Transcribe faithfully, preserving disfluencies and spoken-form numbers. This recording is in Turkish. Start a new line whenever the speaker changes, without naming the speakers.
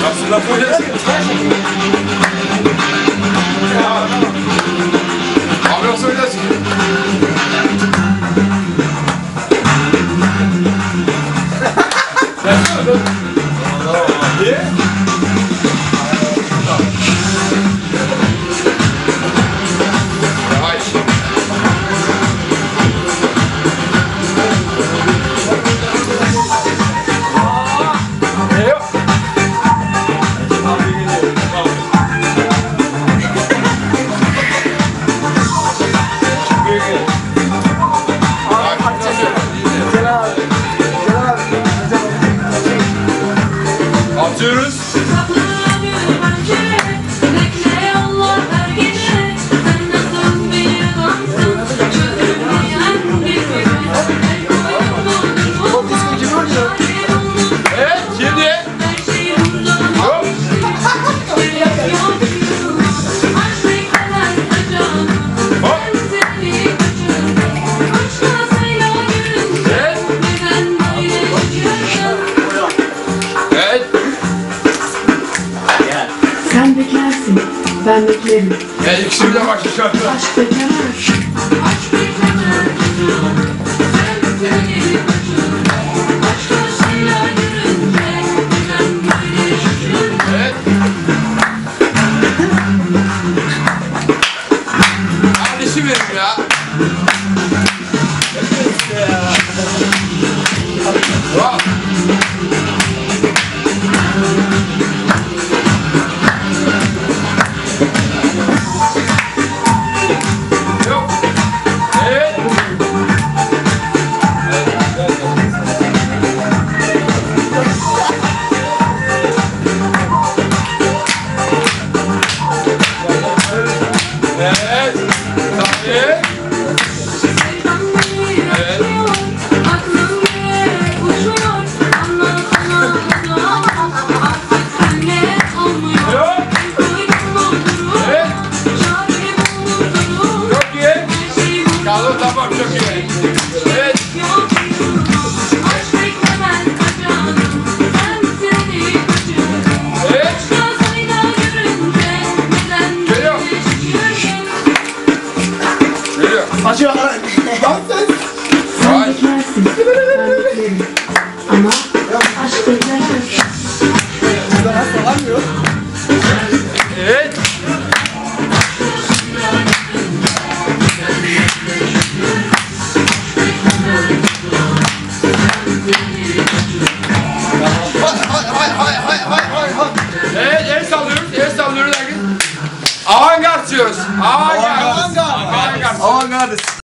Aslında böyle. Abi nasıl oynarsın? Niye? Atıyoruz. Evet, şimdi. Hop. Hop. Evet. Evet.
Sen beklersin, ben beklerim.
Evet, ikisi bir de başlı şartlar.
Aşk beklemez. Aşk beklemez.
Evet. Kardeşim benim ya. Bravo. Yok. Evet. Evet. Tabii. Evet. Yok. Evet. Çok iyi. Kaldı tamam çok iyi. Evet. Evet. Geliyor. Geliyor.
Açıyor.
Sen beklersin, ben beklerim. Ama aşk beklemez.
Evet. Evet, el sallıyoruz, el sallıyoruz herkes. Avantgard diyoruz. Avantgard.
Avantgard.
Avantgard.
Avantgard.